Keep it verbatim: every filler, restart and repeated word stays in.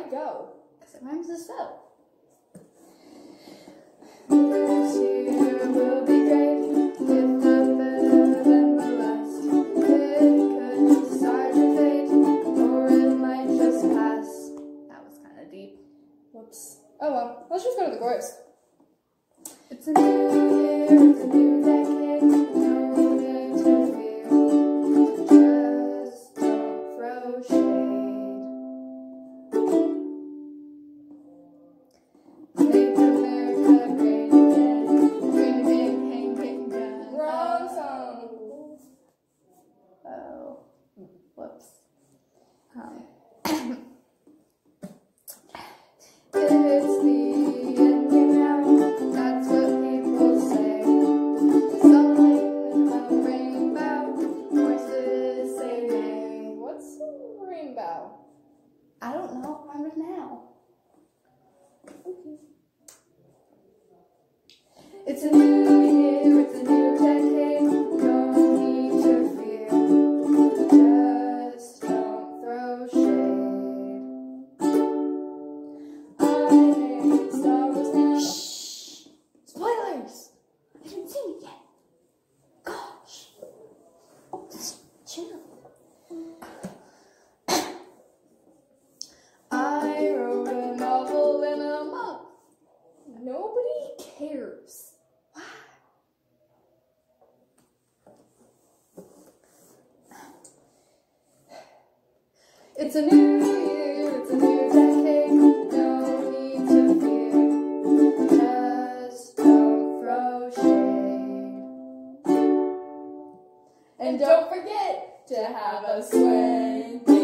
it go? Because it rhymes with so. This year will be great, if not better than the last. It could decide your fate, or it might just pass. That was kind of deep. Whoops. Oh well, let's just go to the chorus. It's a new year, it's a new decade, no need to fear. Just don't throw shade. Make America great again. Green, green, green, green, green. Wrong song. Oh, whoops. Um. It's the endgame now, that's what people say. Something about rainbow, voices say neigh. What's a rainbow? I don't know. It rhymes now. Okay. It's a new year, it's a new decade, no need to fear. Just don't throw shade. I hate Star Wars now. Shh! Spoilers! I haven't seen it yet. Gosh. Just chill. I wrote a novel in a month. Nobody cares. Why? It's a new year, it's a new decade, no need to fear. Just don't throw shade. And don't forget to have a sway.